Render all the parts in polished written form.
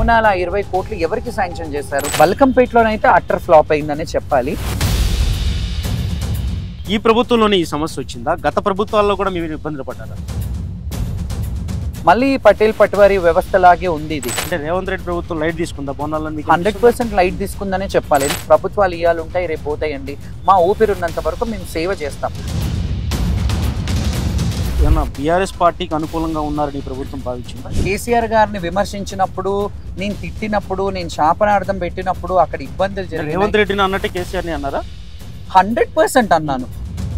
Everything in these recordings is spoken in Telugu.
బోనాల 20 కోట్లు ఎవరికి శాంక్షన్ చేశారు? బల్కంపేటలోనైతే అట్టర్ ఫ్లాప్ అయిందనే చెప్పాలి. ఈ ప్రభుత్వంలోనే ఈ సమస్య వచ్చిందా? గత ప్రభుత్వాల్లో కూడా మీరు ఇబ్బందులు పడ్డారా? మళ్ళీ పటేల్ పట్వారీ వ్యవస్థ లాగే ఉంది ఇది. అంటే రేవంత్ రెడ్డి ప్రభుత్వం లైట్ తీసుకుందా బోనాలని? 100% లైట్ తీసుకుందనే చెప్పాలి. ప్రభుత్వాలు ఇయ్యాలు ఉంటాయి, రేపు పోతాయండి. మా ఊపిరి ఉన్నంత వరకు మేము సేవ చేస్తాం. ఏమన్నా బీఆర్ఎస్ పార్టీకి అనుకూలంగా ఉన్నారని ప్రభుత్వం భావించిందా? కేసీఆర్ గారిని విమర్శించినప్పుడు, నేను తిట్టినప్పుడు, నేను శాపనార్థం పెట్టినప్పుడు అక్కడ ఇబ్బందులు జరిగాయి. రేవంత్ రెడ్డిని అన్నట్టే కేసీఆర్ని అన్నారా? 100% అన్నాను.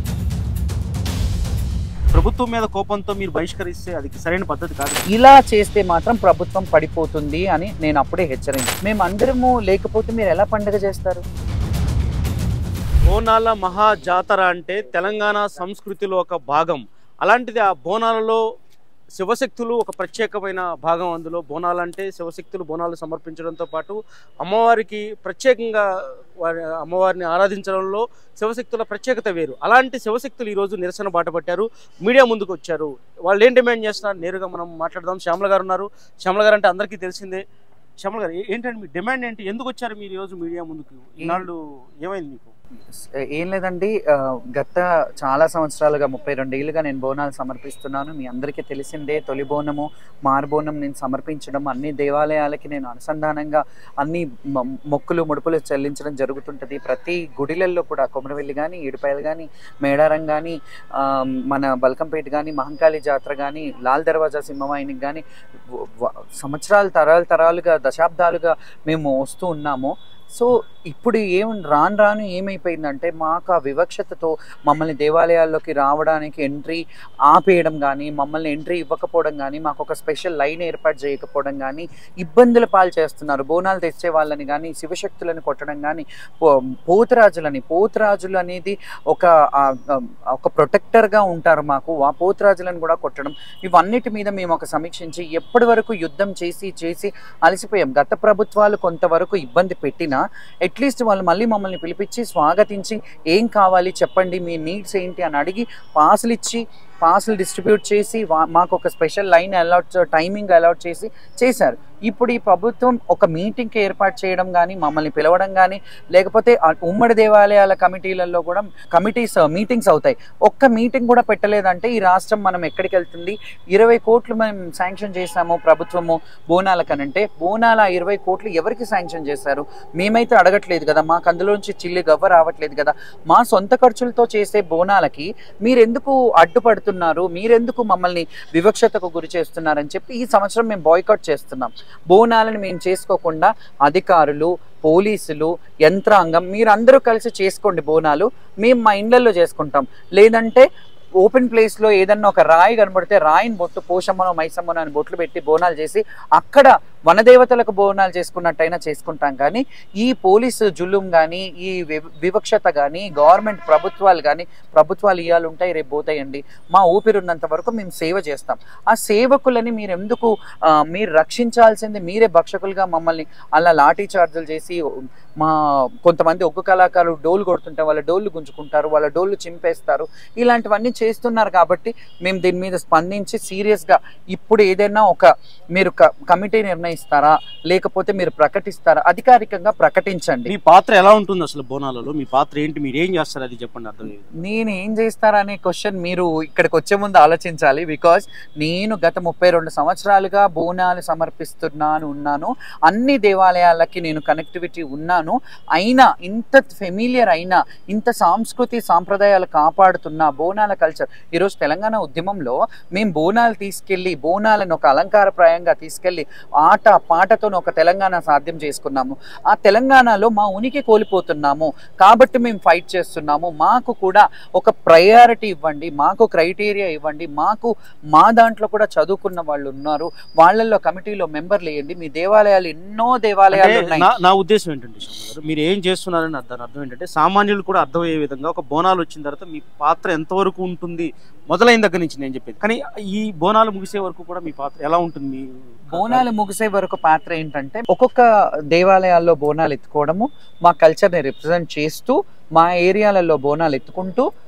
ప్రభుత్వం మీద కోపంతో మీరు బహిష్కరిస్తే అది సరైన పద్ధతి కాదు. ఇలా చేస్తే మాత్రం ప్రభుత్వం పడిపోతుంది అని నేను అప్పుడే హెచ్చరించాను. మేము అందరము లేకపోతే మీరు ఎలా పండుగ చేస్తారు? బోనాల మహా జాతర అంటే తెలంగాణ సంస్కృతిలో ఒక భాగం. అలాంటిది ఆ బోనాలలో శివశక్తులు ఒక ప్రత్యేకమైన భాగం. అందులో బోనాలు అంటే శివశక్తులు బోనాలు సమర్పించడంతో పాటు అమ్మవారికి ప్రత్యేకంగా అమ్మవారిని ఆరాధించడంలో శివశక్తుల ప్రత్యేకత వేరు. అలాంటి శివశక్తులు ఈరోజు నిరసన బాట పట్టారు, మీడియా ముందుకు వచ్చారు. వాళ్ళు ఏం డిమాండ్ చేస్తున్నారు నేరుగా మనం మాట్లాడదాం. శ్యామల గారు ఉన్నారు. శ్యామల గారు అంటే అందరికీ తెలిసిందే. శ్యామల గారు, ఏంటంటే మీ డిమాండ్ ఏంటి? ఎందుకు వచ్చారు మీరు ఈరోజు మీడియా ముందుకు? ఈనాళ్ళు ఏమైంది మీకు? ఏం లేదండి, గత చాలా సంవత్సరాలుగా 32 ఏళ్ళుగా నేను బోనాలు సమర్పిస్తున్నాను. మీ అందరికీ తెలిసిందే. తొలి బోనము, మారుబోనం నేను సమర్పించడం, అన్ని దేవాలయాలకి నేను అనుసంధానంగా అన్ని మొక్కులు ముడుపులు చెల్లించడం జరుగుతుంటుంది. ప్రతి గుడిలల్లో కూడా కొమరవెల్లి కానీ, ఏడుపాయలు కానీ, మేడారం కానీ, మన బల్కంపేట కానీ, మహంకాళి జాతర కానీ, లాల్ దర్వాజా సింహవాహినికి కానీ సంవత్సరాలు తరాలుగా దశాబ్దాలుగా మేము వస్తూ ఉన్నాము. సో ఇప్పుడు రాను ఏమైపోయిందంటే, మాకు ఆ వివక్షతతో మమ్మల్ని దేవాలయాల్లోకి రావడానికి ఎంట్రీ ఆపేయడం కానీ, మమ్మల్ని ఎంట్రీ ఇవ్వకపోవడం కానీ, మాకు ఒక స్పెషల్ లైన్ ఏర్పాటు చేయకపోవడం కానీ ఇబ్బందుల పాలు చేస్తున్నారు. బోనాలు తెచ్చే వాళ్ళని కానీ, శివశక్తులను కొట్టడం కానీ, పోతురాజులు అనేది ఒక ప్రొటెక్టర్గా ఉంటారు మాకు. ఆ పోతురాజులను కూడా కొట్టడం, ఇవన్నిటి మీద మేము ఒక సమీక్షించి ఎప్పటి వరకు యుద్ధం చేసి అలసిపోయాం. గత ప్రభుత్వాలు కొంతవరకు ఇబ్బంది పెట్టినా అట్లీస్ట్ వాళ్ళు మళ్ళీ మమ్మల్ని పిలిపించి స్వాగతించి ఏం కావాలి చెప్పండి, మీ నీడ్స్ ఏంటి అని అడిగి పాసులు డిస్ట్రిబ్యూట్ చేసి మాకు ఒక స్పెషల్ లైన్ టైమింగ్ అలాట్ చేశారు. ఇప్పుడు ఈ ప్రభుత్వం ఒక మీటింగ్కి ఏర్పాటు చేయడం కానీ, మమ్మల్ని పిలవడం కానీ, లేకపోతే ఉమ్మడి దేవాలయాల కమిటీలలో కూడా మీటింగ్స్ అవుతాయి. ఒక్క మీటింగ్ కూడా పెట్టలేదంటే ఈ రాష్ట్రం మనం ఎక్కడికి వెళ్తుంది? 20 కోట్లు మేము శాంక్షన్ చేశాము ప్రభుత్వము బోనాల కనంటే, బోనాల 20 కోట్లు ఎవరికి శాంక్షన్ చేశారు? మేమైతే అడగట్లేదు కదా, మాకు అందులోంచి చిల్లి గవ్వ రావట్లేదు కదా. మా సొంత ఖర్చులతో చేసే బోనాలకి మీరెందుకు అడ్డుపడుతున్నారు? మీరెందుకు మమ్మల్ని వివక్షతకు గురి చేస్తున్నారని చెప్పి ఈ సంవత్సరం మేము బాయ్కాట్ చేస్తున్నాం. బోనాలను మేము చేసుకోకుండా అధికారులు, పోలీసులు, యంత్రాంగం మీరందరూ కలిసి చేసుకోండి బోనాలు, మేము మా ఇళ్లలో చేసుకుంటాం. లేదంటే ఓపెన్ ప్లేస్లో ఏదన్నా ఒక రాయి కనబడితే రాయిని బొట్టు పోషమ్మనో మైసమ్మనో అని బొట్లు పెట్టి బోనాలు చేసి అక్కడ వనదేవతలకు బోనాలు చేసుకున్నట్టయినా చేసుకుంటాం. కానీ ఈ పోలీసు జులుం కానీ, ఈ వివక్షత కానీ, గవర్నమెంట్ ప్రభుత్వాలు ఇయ్యాలు ఉంటాయి, రేపు పోతాయండి. మా ఊపిరి ఉన్నంత వరకు మేము సేవ చేస్తాం. ఆ సేవకులని మీరు రక్షించాల్సింది మీరే. భక్షకులుగా మమ్మల్ని అలా లాఠీ చార్జులు చేసి, కొంతమంది ఒగ్గు కళాకారులు డోలు కొడుతుంటే వాళ్ళ డోళ్ళు గుంజుకుంటారు, వాళ్ళ డోళ్ళు చింపేస్తారు. ఇలాంటివన్నీ చేస్తున్నారు. కాబట్టి మేము దీని మీద స్పందించి సీరియస్గా ఇప్పుడు ఏదైనా మీరు కమిటీ నిర్ణయిస్తారా, లేకపోతే మీరు ప్రకటిస్తారా? అధికారికంగా ప్రకటించండి. మీ పాత్ర ఎలా ఉంటుంది అసలు బోనాలలో? మీ పాత్ర ఏంటి? మీరు ఏం చేస్తారు అది చెప్పండి. అర్థం నేను ఏం చేస్తారా అనే క్వశ్చన్ మీరు ఇక్కడికి వచ్చే ముందు ఆలోచించాలి. బికాజ్ నేను గత 32 సంవత్సరాలుగా బోనాలు ఉన్నాను. అన్ని దేవాలయాలకి నేను కనెక్టివిటీ ఉన్నాను. అయినా ఇంత ఫెమిలియర్ అయినా, ఇంత సాంప్రదాయాలు కాపాడుతున్న బోనాల కల్చర్ ఈరోజు తెలంగాణ ఉద్యమంలో మేము బోనాలు తీసుకెళ్ళి, బోనాలను ఒక అలంకారప్రాయంగా తీసుకెళ్ళి ఆట పాటతో ఒక తెలంగాణ సాధ్యం చేసుకున్నాము. ఆ తెలంగాణలో మా ఉనికి కోల్పోతున్నాము కాబట్టి మేము ఫైట్ చేస్తున్నాము. మాకు కూడా ఒక ప్రయారిటీ ఇవ్వండి, మాకు క్రైటీరియా ఇవ్వండి, మా దాంట్లో కూడా చదువుకున్న వాళ్ళు ఉన్నారు, వాళ్ళల్లో కమిటీలో మెంబర్లు వేయండి. మీ దేవాలయాలు ఎన్నో దేవాలయాలు ఉన్నాయి. నా ఉద్దేశం ఏంటంటే మీరు ఏం చేస్తున్నారని దాని అర్థం ఏంటంటే, సామాన్యులు కూడా అర్థమయ్యే విధంగా ఒక బోనాలు వచ్చిన తర్వాత మీ పాత్ర ఎంతవరకు ఉంటుంది మొదలైన దగ్గర నుంచి నేను చెప్పేది. కానీ ఈ బోనాలు ముగిసే వరకు కూడా మీ పాత్ర ఎలా ఉంటుంది? బోనాలు ముగిసే వరకు పాత్ర ఏంటంటే, ఒక్కొక్క దేవాలయాల్లో బోనాలు ఎత్తుకోవడము, మా కల్చర్ని రిప్రజెంట్ చేస్తూ, మా ఏరియాలలో బోనాలు ఎత్తుకుంటూ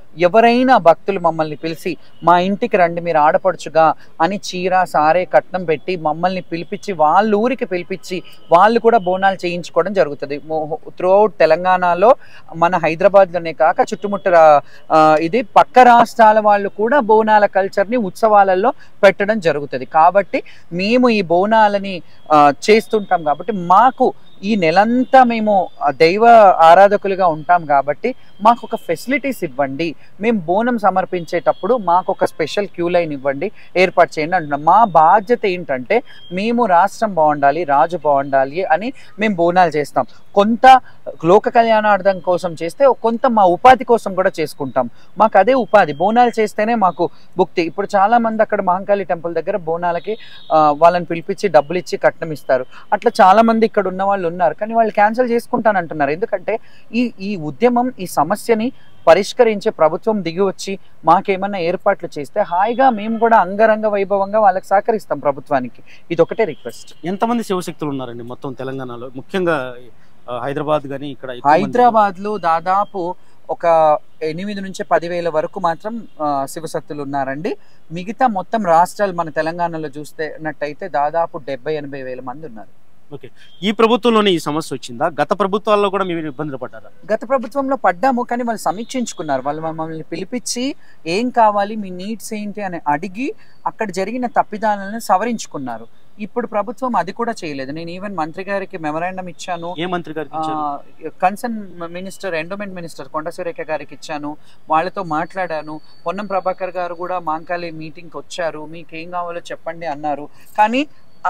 ఎవరైనా భక్తులు మమ్మల్ని పిలిచి మా ఇంటికి రండి మీరు ఆడపడుచుగా అని చీర సారే కట్నం పెట్టి మమ్మల్ని పిలిపించి వాళ్ళ ఊరికి పిలిపించి వాళ్ళు కూడా బోనాలు చేయించుకోవడం జరుగుతుంది. త్రూఅవుట్ తెలంగాణలో మన హైదరాబాద్లోనే కాక చుట్టుముట్టు ఇది పక్క రాష్ట్రాల వాళ్ళు కూడా బోనాల కల్చర్ని ఉత్సవాలలో పెట్టడం జరుగుతుంది. కాబట్టి మేము ఈ బోనాలని చేస్తుంటాం కాబట్టి మాకు ఈ నెలంతా మేము దైవ ఆరాధకులుగా ఉంటాం కాబట్టి మాకు ఒక ఫెసిలిటీస్ ఇవ్వండి, మేము బోనం సమర్పించేటప్పుడు మాకు ఒక స్పెషల్ క్యూ లైన్ ఇవ్వండి, ఏర్పాటు చేయండి అంటున్నాం. మా బాధ్యత ఏంటంటే మేము రాష్ట్రం బాగుండాలి, రాజు బాగుండాలి అని మేము బోనాలు చేస్తాం. కొంత లోక కళ్యాణార్థం కోసం చేస్తే కొంత మా ఉపాధి కోసం కూడా చేసుకుంటాం. మాకు అదే ఉపాధి, బోనాలు చేస్తేనే మాకు భుక్తి. ఇప్పుడు చాలా మంది అక్కడ మహంకాళి టెంపుల్ దగ్గర బోనాలకి వాళ్ళని పిలిపించి డబ్బులు ఇచ్చి కట్నం ఇస్తారు. అట్లా చాలా మంది ఇక్కడ ఉన్న వాళ్ళు ఉన్నారు, కానీ వాళ్ళు క్యాన్సిల్ చేసుకుంటానంటున్నారు. ఎందుకంటే ఈ ఉద్యమం, ఈ సమస్యని పరిష్కరించే ప్రభుత్వం దిగి వచ్చి మాకేమన్నా ఏర్పాట్లు చేస్తే హాయిగా మేము కూడా అంగరంగ వైభవంగా వాళ్ళకి సహకరిస్తాం ప్రభుత్వానికి. ఇది ఒకటే రిక్వెస్ట్. ఎంతమంది శివశక్తులు ఉన్నారండి మొత్తం తెలంగాణలో, ముఖ్యంగా హైదరాబాద్ కానీ ఇక్కడ? హైదరాబాద్లో దాదాపు ఒక 8 నుంచి 10,000 వరకు మాత్రం శివశక్తులు ఉన్నారండి. మిగతా మొత్తం రాష్ట్రాలు మన తెలంగాణలో చూస్తేనట్టయితే దాదాపు 70-80 వేల మంది ఉన్నారు. ఓకే, ఈ ప్రభుత్వంలోనే ఈ సమస్య వచ్చిందా? గత ప్రభుత్వాల్లో కూడా మీరు ఇబ్బందులు పడ్డారా? గత ప్రభుత్వంలో పడ్డాము, కానీ వాళ్ళు సమీక్షించుకున్నారు. వాళ్ళు మమ్మల్ని పిలిపించి ఏం కావాలి, మీ నీడ్స్ ఏంటి అని అడిగి అక్కడ జరిగిన తప్పిదాలను సవరించుకున్నారు. ఇప్పుడు ప్రభుత్వం అది కూడా చేయలేదు. నేను ఈవెన్ మంత్రి గారికి మెమరాండం ఇచ్చాను. ఏ మంత్రి గారికి? కన్సర్న్ మినిస్టర్, ఎండోమెంట్ మినిస్టర్ కొండ సురేఖ గారికి ఇచ్చాను. వాళ్ళతో మాట్లాడాను. పొన్నం ప్రభాకర్ గారు కూడా మాంకాళి మీటింగ్కి వచ్చారు, మీకు ఏం కావాలో చెప్పండి అన్నారు. కానీ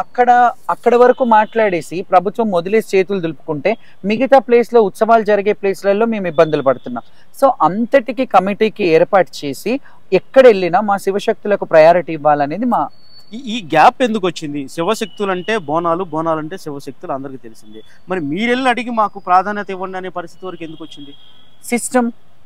అక్కడ వరకు మాట్లాడేసి ప్రభుత్వం వదిలేసి చేతులు దులుపుకుంటే మిగతా ప్లేస్లో ఉత్సవాలు జరిగే ప్లేస్లలో మేము ఇబ్బందులు పడుతున్నాం. సో అంతటికి కమిటీకి ఏర్పాటు చేసి ఎక్కడ వెళ్ళినా మా శివశక్తులకు ప్రయారిటీ ఇవ్వాలనేది మా ఈ గ్యాప్ ఎందుకు వచ్చింది? శివశక్తులు అంటే బోనాలు, బోనాలు అంటే శివశక్తులు అందరికీ తెలిసిందే. మరి మీరెళ్ళి అడిగి మాకు ప్రాధాన్యత ఇవ్వండి అనే పరిస్థితి వరకు ఎందుకు వచ్చింది? సిస్టమ్,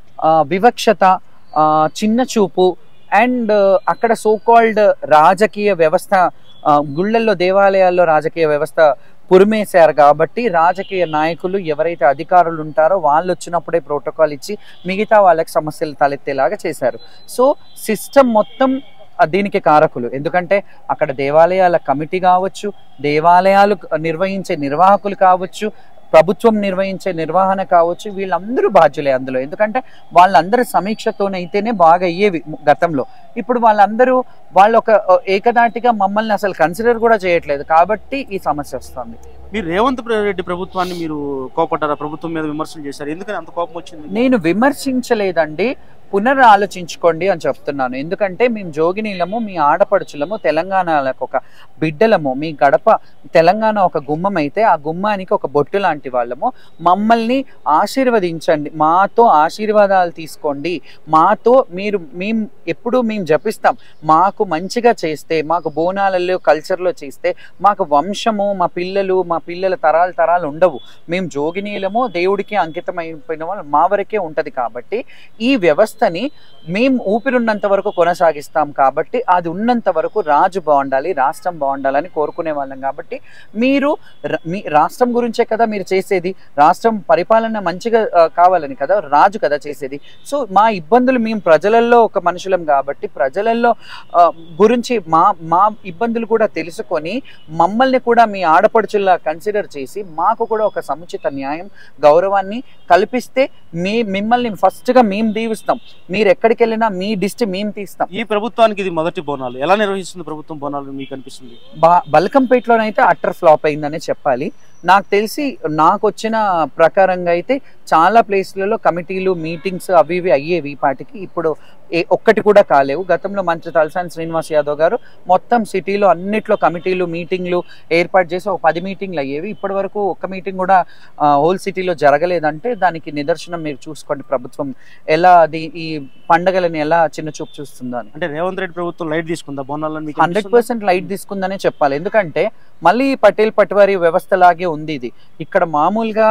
వివక్షత, చిన్న చూపు అండ్ అక్కడ సోకాల్డ్ రాజకీయ వ్యవస్థ, గుళ్ళల్లో దేవాలయాల్లో రాజకీయ వ్యవస్థ పురిమేశారు. కాబట్టి రాజకీయ నాయకులు ఎవరైతే అధికారులు ఉంటారో వాళ్ళు వచ్చినప్పుడే ప్రోటోకాల్ ఇచ్చి మిగతా వాళ్ళకి సమస్యలు తలెత్తేలాగా చేశారు. సో సిస్టమ్ మొత్తం దీనికి కారకులు. ఎందుకంటే అక్కడ దేవాలయాల కమిటీ కావచ్చు, దేవాలయాలు నిర్వహించే నిర్వాహకులు కావచ్చు, ప్రభుత్వం నిర్వహించే నిర్వహణ కావచ్చు, వీళ్ళందరూ బాధ్యులే అందులో. ఎందుకంటే వాళ్ళందరూ సమీక్షతోనైతేనే బాగా అయ్యేవి గతంలో. ఇప్పుడు వాళ్ళందరూ వాళ్ళు ఒక ఏకదాటిగా మమ్మల్ని అసలు కన్సిడర్ కూడా చేయట్లేదు. కాబట్టి ఈ సమస్య వస్తుంది. మీరు రేవంత్ రెడ్డి ప్రభుత్వాన్ని మీరు కోపడ్డారా? ప్రభుత్వం మీద విమర్శలు చేశారు, ఎందుకని అంత కోపం వచ్చింది? నేను విమర్శించలేదండి, పునరాలోచించుకోండి అని చెప్తున్నాను. ఎందుకంటే మేము జోగినీలము, మీ ఆడపడుచులము, తెలంగాణకు ఒక బిడ్డలము. మీ గడప తెలంగాణ ఒక గుమ్మం అయితే ఆ గుమ్మానికి ఒక బొట్టు లాంటి వాళ్ళము. మమ్మల్ని ఆశీర్వదించండి, మాతో ఆశీర్వాదాలు తీసుకోండి. మాతో మేము ఎప్పుడు మేము జపిస్తాం, మాకు మంచిగా చేస్తే, మాకు బోనాలలో కల్చర్లో చేస్తే మాకు వంశము, మా పిల్లల తరాలు ఉండవు. మేము జోగినీలము, దేవుడికి అంకితం అయిపోయిన వాళ్ళు మా వరకే ఉంటుంది. కాబట్టి ఈ వ్యవస్థని మేము ఊపిరున్నంత వరకు కొనసాగిస్తాం. కాబట్టి అది ఉన్నంత వరకు రాజు బాగుండాలి, రాష్ట్రం బాగుండాలని కోరుకునే వాళ్ళం. కాబట్టి మీరు మీ రాష్ట్రం గురించే కదా మీరు చేసేది, రాష్ట్రం పరిపాలన మంచిగా కావాలని కదా రాజు కదా చేసేది. సో మా ఇబ్బందులు, మేము ప్రజలలో ఒక మనుషులం కాబట్టి ప్రజలలో గురించి మా ఇబ్బందులు కూడా తెలుసుకొని మమ్మల్ని కూడా మీ ఆడపడుచుల్లా కన్సిడర్ చేసి మాకు కూడా ఒక సముచిత న్యాయం, గౌరవాన్ని కల్పిస్తే మిమ్మల్ని ఫస్ట్గా మేము దీవిస్తాం. మీరు ఎక్కడికి వెళ్ళినా మీ దిష్టి మేము తీస్తాం. ఈ ప్రభుత్వానికి ఇది మొదటి బోనాలు. ఎలా నిర్వహిస్తుంది ప్రభుత్వం బోనాలు మీకు అనిపిస్తుంది? బల్కంపేటలోనైతే అట్టర్ ఫ్లాప్ అయిందనే చెప్పాలి. నాకు తెలిసి నాకు వచ్చిన ప్రకారంగా అయితే చాలా ప్లేస్లలో కమిటీలు, మీటింగ్స్ అవి ఇవి అయ్యేవి. పాటికి ఇప్పుడు ఒక్కటి కూడా కాలేవు. గతంలో మంత్రి తలసాని శ్రీనివాస్ యాదవ్ గారు మొత్తం సిటీలో అన్నిట్లో కమిటీలు, మీటింగ్లు ఏర్పాటు చేసి ఒక 10 మీటింగ్లు అయ్యేవి. ఇప్పటి వరకు ఒక్క మీటింగ్ కూడా హోల్ సిటీలో జరగలేదంటే దానికి నిదర్శనం మీరు చూసుకోండి ప్రభుత్వం ఎలా ఈ పండగలని ఎలా చిన్న చూపు చూస్తుందో అని. అంటే రేవంత్ రెడ్డి ప్రభుత్వం లైట్ తీసుకుందా బోనాలను? 100% లైట్ తీసుకుందనే చెప్పాలి. ఎందుకంటే మళ్ళీ పటేల్ పట్వారీ వ్యవస్థ లాగే ఉంది ఇది. ఇక్కడ మామూలుగా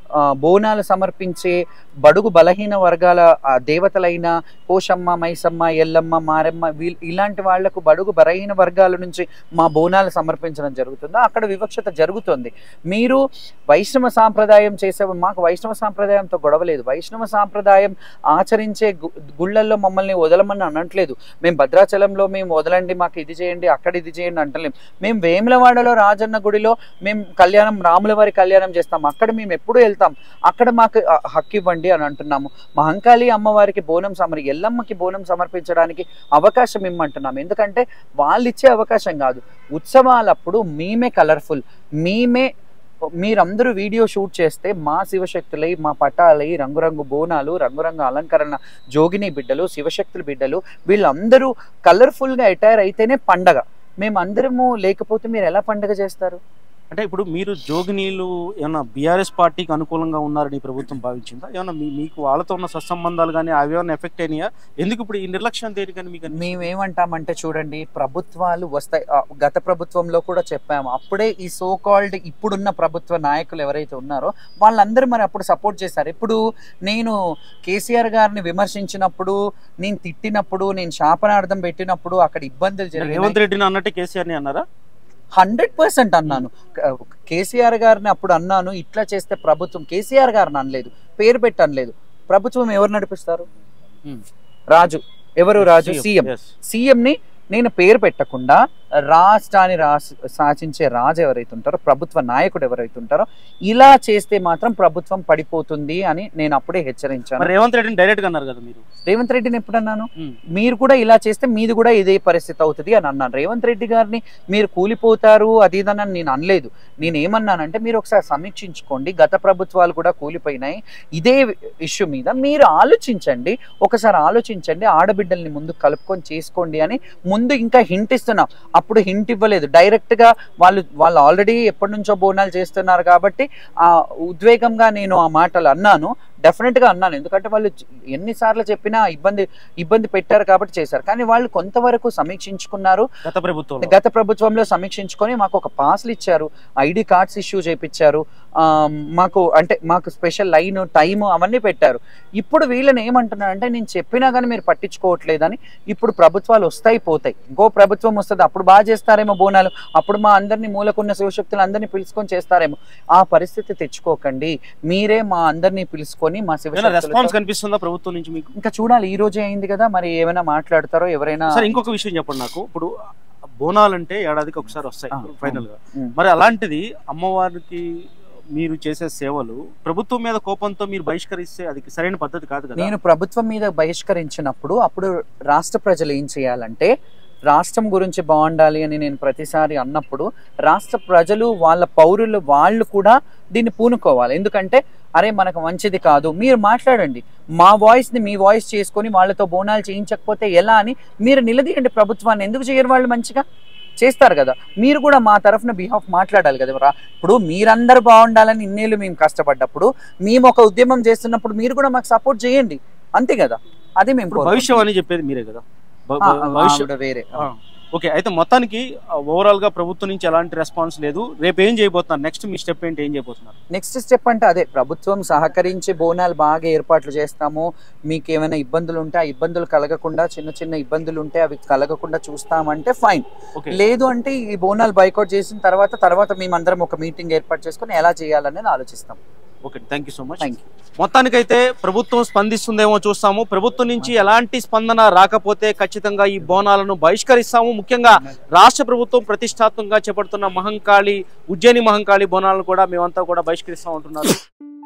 బోనాలు సమర్పించే బడుగు బలహీన వర్గాల దేవతలైన పోషమ్మ, మైసమ్మ, ఎల్లమ్మ, మారెమ్మ ఇలాంటి వాళ్లకు బడుగు బలహీన వర్గాల నుంచి మా బోనాలు సమర్పించడం జరుగుతుందో అక్కడ వివక్షత జరుగుతుంది. మీరు వైష్ణవ సాంప్రదాయం చేసే, మాకు వైష్ణవ సాంప్రదాయంతో గొడవలేదు. వైష్ణవ సాంప్రదాయం ఆచరించే గుళ్ళల్లో మమ్మల్ని వదలమని అనట్లేదు. మేము భద్రాచలంలో మేము వదలండి, మాకు ఇది చేయండి, అక్కడ ఇది చేయండి అంటలేం. మేము వేములవాడలో రాజన్న గుడిలో మేము కళ్యాణం, రాముల వారి కళ్యాణం చేస్తాం, అక్కడ మేము ఎప్పుడు వెళ్తాం, అక్కడ మాకు హక్కు ఇవ్వండి అని అంటున్నాము. మహంకాళి అమ్మవారికి బోనం ఎల్లమ్మకి బోనం సమర్పించడానికి అవకాశం ఇమ్మంటున్నాము. ఎందుకంటే వాళ్ళు ఇచ్చే అవకాశం కాదు. ఉత్సవాలప్పుడు మేమే కలర్ఫుల్, మీరందరూ వీడియో షూట్ చేస్తే మా శివశక్తులై, మా పటాలై, రంగురంగు బోనాలు, రంగురంగు అలంకరణ, జోగిని బిడ్డలు, శివశక్తుల బిడ్డలు వీళ్ళందరూ కలర్ఫుల్గా అటైర్ అయితేనే పండగ. మేమందరము లేకపోతే మీరు ఎలా పండగ చేస్తారు? అంటే ఇప్పుడు మీరు జోగినీలు ఏమన్నా బీఆర్ఎస్ పార్టీకి అనుకూలంగా ఉన్నారని ప్రభుత్వం భావించిందా? ఏమన్నా మీకు వాళ్ళతో ఉన్న సత్సంబంధాలు కానీ అవి ఏమన్నా ఎఫెక్ట్ అయినాయా? ఎందుకు ఇప్పుడు ఈ నిర్లక్ష్యం దేనికని మీకు? మేమేమంటామంటే చూడండి, ప్రభుత్వాలు వస్తాయి. గత ప్రభుత్వంలో కూడా చెప్పాము. అప్పుడే ఈ సో కాల్డ్ ఇప్పుడున్న ప్రభుత్వ నాయకులు ఎవరైతే ఉన్నారో వాళ్ళందరూ మరి అప్పుడు సపోర్ట్ చేశారు. ఇప్పుడు నేను కేసీఆర్ గారిని విమర్శించినప్పుడు, నేను తిట్టినప్పుడు, నేను శాపనార్థం పెట్టినప్పుడు అక్కడ ఇబ్బందులు జరిగాయి. రేవంత్ రెడ్డిని అన్నట్టు కేసీఆర్ని అన్నారా? 100% అన్నాను. కేసీఆర్ గారిని అప్పుడు అన్నాను, ఇట్లా చేస్తే ప్రభుత్వం, కేసీఆర్ గారిని అనలేదు, పేరు పెట్టి అనలేదు. ప్రభుత్వం ఎవరు నడిపిస్తారు? రాజు. ఎవరు రాజు? సీఎంని నేను పేరు పెట్టకుండా రాష్ట్రాన్ని శాసించే రాజు ఎవరైతే ఉంటారో, ప్రభుత్వ నాయకుడు ఎవరైతే ఉంటారో, ఇలా చేస్తే మాత్రం ప్రభుత్వం పడిపోతుంది అని నేను అప్పుడే హెచ్చరించాను. రేవంత్ రెడ్డిని డైరెక్ట్ గా అన్నారు కదా మీరు. రేవంత్ రెడ్డిని ఎప్పుడు అన్నాను? మీరు కూడా ఇలా చేస్తే మీది కూడా ఇదే పరిస్థితి అవుతుంది అని అన్నాను. రేవంత్ రెడ్డి గారిని మీరు కూలిపోతారు అది ఇదని నేను అనలేదు. నేనేమన్నానంటే మీరు ఒకసారి సమీక్షించుకోండి, గత ప్రభుత్వాలు కూడా కూలిపోయినాయి, ఇదే ఇష్యూ మీద మీరు ఆలోచించండి, ఒకసారి ఆలోచించండి, ఆడబిడ్డల్ని ముందు కలుపుకొని చేసుకోండి అని ముందు ఇంకా హింట్ ఇస్తున్నాం. అప్పుడు హింట్ ఇవ్వలేదు, డైరెక్ట్ గా వాళ్ళు ఆల్రెడీ ఎప్పటి నుంచో బోనాలు చేస్తున్నారు కాబట్టి ఆ ఉద్వేగంగా నేను ఆ మాటలు అన్నాను. డెఫినెట్ గా అన్నాను, ఎందుకంటే వాళ్ళు ఎన్నిసార్లు చెప్పినా ఇబ్బంది పెట్టారు కాబట్టి చేశారు. కానీ వాళ్ళు కొంతవరకు సమీక్షించుకున్నారు. గత ప్రభుత్వంలో సమీక్షించుకొని మాకు ఒక పాస్లు ఇచ్చారు, ఐడి కార్డ్స్ ఇష్యూ చేయించారు, మాకు స్పెషల్ లైన్, టైము అవన్నీ పెట్టారు. ఇప్పుడు వీళ్ళని ఏమంటున్నారంటే నేను చెప్పినా కానీ మీరు పట్టించుకోవట్లేదని. ఇప్పుడు ప్రభుత్వాలు వస్తాయి పోతాయి, ఇంకో ప్రభుత్వం వస్తుంది, అప్పుడు బాగా చేస్తారేమో బోనాలు, అప్పుడు మా అందరినీ మూలకున్న శివశక్తులు అందరినీ పిలుచుకొని చేస్తారేమో. ఆ పరిస్థితి తెచ్చుకోకండి, మీరే మా అందరినీ పిలుచుకొని మా రెస్పాన్స్ కనిపిస్తుందా ప్రభుత్వం నుంచి మీకు? ఇంకా చూడాలి, ఈ రోజే అయింది కదా, మరి ఏమైనా మాట్లాడతారో ఎవరైనా. సరే, ఇంకొక విషయం చెప్పండి నాకు. ఇప్పుడు బోనాలంటే ఏడాదికి ఒకసారి వస్తాయి ఫైనల్ గా, మరి అలాంటిది అమ్మవారికి మీరు చేసే సేవలు ప్రభుత్వం మీద కోపంతో మీరు బహిష్కరిస్తే అది సరైన పద్ధతి కాదు కదా. నేను ప్రభుత్వం మీద బహిష్కరించినప్పుడు అప్పుడు రాష్ట్ర ప్రజలు ఏం చేయాలంటే, రాష్ట్రం గురించి బాగుండాలి అని నేను ప్రతిసారి అన్నప్పుడు రాష్ట్ర ప్రజలు, వాళ్ళ పౌరులు, వాళ్ళు కూడా దీన్ని పూనుకోవాలి. ఎందుకంటే అరే మనకు మంచిది కాదు, మీరు మాట్లాడండి, మా వాయిస్ని మీ వాయిస్ చేసుకొని వాళ్ళతో బోనాలు చేయించకపోతే ఎలా అని మీరు నిలదీయండి ప్రభుత్వాన్ని. ఎందుకు చేయరు? వాళ్ళు మంచిగా చేస్తారు కదా, మీరు కూడా మా తరఫున బిహాఫ్ మాట్లాడాలి కదా. ఇప్పుడు మీరందరూ బాగుండాలని ఇన్నేళ్ళు మేము కష్టపడ్డప్పుడు, మేము ఒక ఉద్యమం చేస్తున్నప్పుడు మీరు కూడా మాకు సపోర్ట్ చేయండి, అంతే కదా. అది మేము భవిష్యం అని చెప్పేది మీరే కదా. వేరే ఓకే, అయితే మొత్తానికి ఓవరాల్ గా ప్రభుత్వం నుంచి ఎలాంటి రెస్పాన్స్ లేదు. రేపు ఏం చేయబోతున్నారు? నెక్స్ట్ మీ స్టెప్ ఏంటి, ఏం చేయబోతున్నారు? నెక్స్ట్ స్టెప్ అంటే అదే, ప్రభుత్వం సహకరించి బోనాలు బాగా ఏర్పాట్లు చేస్తాము, మీకు ఏమైనా ఇబ్బందులు ఉంటే ఆ ఇబ్బందులు కలగకుండా, చిన్న చిన్న ఇబ్బందులు ఉంటే అవి కలగకుండా చూస్తామంటే ఫైన్. లేదు అంటే ఈ బోనాలు బైకౌట్ చేసిన తర్వాత మేమందరం ఒక మీటింగ్ ఏర్పాటు చేసుకుని ఎలా చేయాలనేది ఆలోచిస్తాం. Okay, thank you so much. మొత్తానికైతే ప్రభుత్వం స్పందిస్తుందేమో చూస్తాము. ప్రభుత్వం నుంచి ఎలాంటి స్పందన రాకపోతే ఖచ్చితంగా ఈ బోనాలను బహిష్కరిస్తాము. ముఖ్యంగా రాష్ట్ర ప్రభుత్వం ప్రతిష్టాత్మకంగా చేపడుతున్న ఉజ్జయిని మహంకాళి బోనాలను కూడా మేమంతా కూడా బహిష్కరిస్తాం అంటున్నారు.